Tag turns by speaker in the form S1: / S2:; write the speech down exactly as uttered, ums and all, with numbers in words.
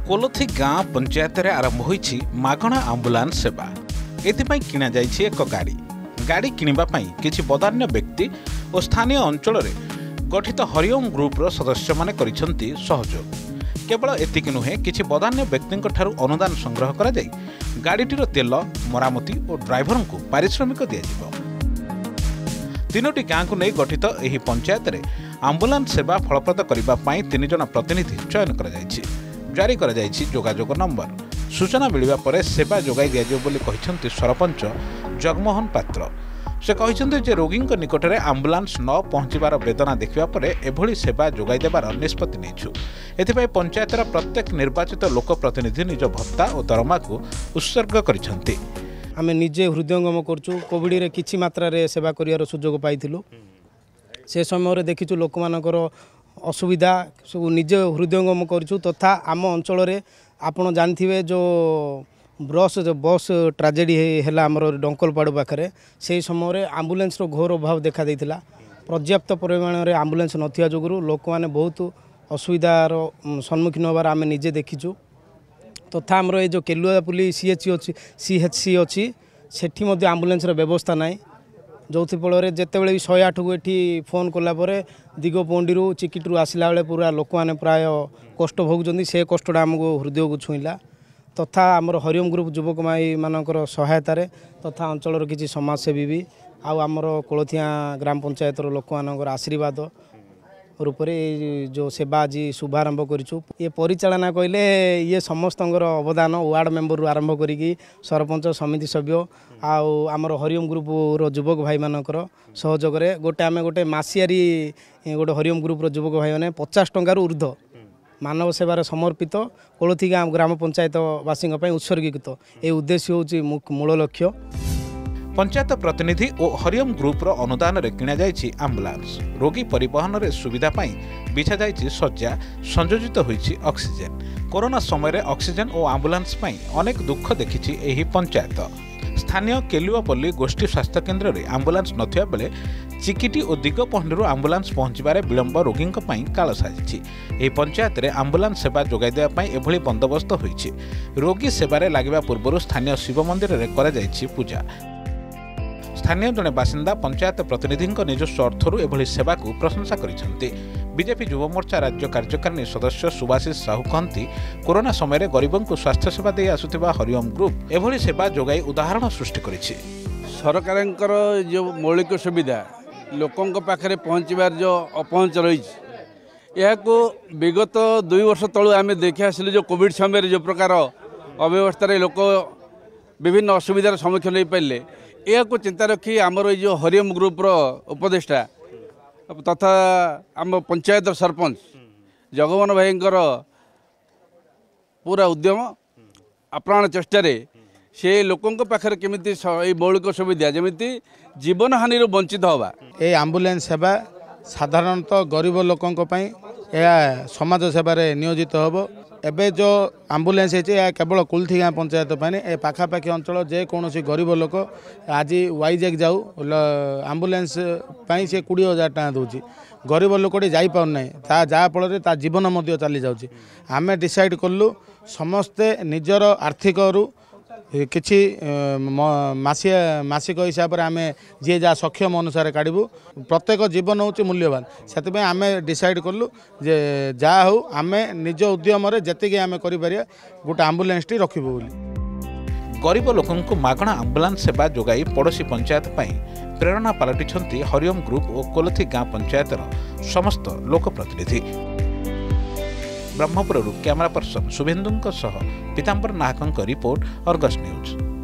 S1: कोलोथी गाँ पंचायत रे आरंभ होईछि मागणा आम्बुलांस सेवा। एथिपाई किणा जाइछि एक गाड़ी गाड़ी किणिबा पई किछि बदान्य व्यक्ति और स्थानीय अंचल रे गठित हरिओम ग्रुपर सदस्य माने करिसंती सहयोग। केवल एतिक नुहे किछि बदान्य व्यक्तिंक ठारू अनुदान संग्रह करा जाई गाड़ीटीर तेल मरामती और ड्राइवर को पारिश्रमिक दिया जिवो। तीनोटी गाँ को नहीं गठित एही पंचायत रे आम्बुलांस सेवा फलप्रद करबा पई तीन जन प्रतिनिधि चयन करा जाइछि। जारी करा जाइछि जोगाजोग नंबर। सूचना मिलिबा परे सेवा जोगाई दिया जिवो बोली कहिसंती सरपंच जगमोहन पात्र। से कहिसंती जे रोगी निकट में आम्बुलांस न पहुंचबार वेदना देखिबा परे एभली सेवा जोगाई देबार निष्पत्ति नेछु। एथिपाई पंचायतर प्रत्येक निर्वाचित लोक प्रतिनिधि निज भत्ता और दरमा को उत्सर्ग करिसंती।
S2: आमे निजे हृदयंगम करछु। कोविड रे किछि मात्रा रे सेवा करियार सुजोग पाइथिलु। से समय रे देखिछु लोक मानकर असुविधा सब निजे हृदयंगम करछु। तथा आम अंचल रे आपण जानथिबे जो बस जो बस ट्राजेडी हैला हमर डंकलपाड़ पाखरे से समय रे एम्बुलेंस रो घोर अभाव देखा देइथिला। पर्याप्त परिमाण रे एम्बुलेंस नथिया जोगुरु लोक माने बहुत असुविधार सम्मुखीन होबार आमे निजे देखिछु। तथा हमर ए जो केलुआपुली सीएचसी अच्छी सीएचसी अच्छी सेठी मध्य एम्बुलेंस रो व्यवस्था नाई। जो फल जिते भी शहे आठ को ये फोन कलापर दिगपंडी चिकिटू आसला बेले पूरा लोक मैंने प्राय कष्ट भोगुं से कष्टा आमको हृदय को छुईला। तथा आमर हरिओम ग्रुप युवक माई मानकर सहायतार तथा अंचल किसी समाजसेवी भी आमर कोलोथिया ग्राम पंचायत लोक मान आशीर्वाद रूप जो सेवा आज शुभारंभ करूँ। ये परिचालना कहले ये समस्त अवदान वार्ड मेंबर आरंभ करी सरपंच समिति सभ्य आमर हरिओम ग्रुप युवक भाई मानकर सहयोग गोटे आम गोटे मासियारी गोटे हरिओम ग्रुप युवक भाई मैंने पचास टंकार ऊर्ध्व मानव सेवार समर्पित कोलोथी गाँव ग्राम पंचायतवासी उत्सर्गीकृत ये उद्देश्य हूँ मूल लक्ष्य।
S1: पंचायत प्रतिनिधि और हरिओम ग्रुपर अनुदान रे किणा जाइछि आम्बुलांस। रोगी परिवहन रे सुविधा पाई बिछा जाइछि सज्जा संयोजित होइछि ऑक्सीजन। कोरोना समय रे ऑक्सीजन और आम्बुलांस पाई अनेक दुख देखिछि एही पंचायत। स्थानीय केलुआपल्ली गोष्ठी स्वास्थ्य केन्द्र रे आम्बुलांस नथिया बेले चिकिटी और दिगपहंडी आम्बुलांस पहुंचबारे विलंब रोगी काल साजिछि। एही पंचायत रे आम्बुलांस सेवा जोगाई देबा पाई एभली बंदोबस्त होइछि। रोगी सेवारे लागिबा पूर्वरु स्थानीय शिव मंदिर रे करा जाइछि पूजा। स्थानीय जड़े बासिंदा पंचायत प्रतिनिधि निजस्व अर्थर एभली सेवा को प्रशंसा करिसेंती। बीजेपी युव मोर्चा राज्य कार्यकारिणी सदस्य सुभाषिष साहू कहती कोरोना समय गरीबों को स्वास्थ्य सेवा दे आसुथिबा हरिओम ग्रुप एभली सेवा जोगाई उदाहरण सृष्टि करिछि।
S3: सरकारंकर जो मौलिक सुविधा लोकों पाखे पहुँचार जो अपहंच रही यह विगत दुई वर्ष तलू आम देखी आसिलु जो कोविड समय जो प्रकार अव्यवस्था लोक विभिन्न असुविधार सम्मुखीन हो पारे यह चिंता रखी आमर जो हरिओम ग्रुपर उपदेष्टा तथा आम पंचायत सरपंच जगमोहन भाई पूरा उद्यम अप्राण चेष्टा से लोकों पाखे केमिति मौलिक सुविधा जमी जीवन हानि वंचित हवा
S4: ये एम्बुलेंस सेवा साधारणतः गरीब लोकों यह समाज सेवार नियोजित होब। एबे जो एम्बुलेंस है केवल कोलोथी गाँ पंचायत ए पाखापाखी अंचल जेकोसी गरीब लोक आज वाइजैक जाऊ एम्बुलेंस से कोड़े हजार टाँग दूसरी गरीब लोकटी जापारना जहाँफल जीवन चली जाऊँगी। आम डिसाइड कलु समस्ते निजर आर्थिक किछि मासिया मासिक हिसाब से आम जी जहाँ सक्षम अनुसार काढ़ू। प्रत्येक जीवन हूँ मूल्यवान से आम डिसाइड कलु जे जहाँ हूँ आम निज उद्यम जी आम कर गोटे आम्बुलांस टी रखबू बोली।
S1: गरीब लोकों को मागणा आम्बुलांस सेवा जोगाई पड़ोशी पंचायत पाई प्रेरणा पलटिछंती हरिओम ग्रुप और कोलोथी गाँ पंचायतर समस्त लोक प्रतिनिधि। Brahmapur camera person Shubhendu Pitambar Nahak report Argus news.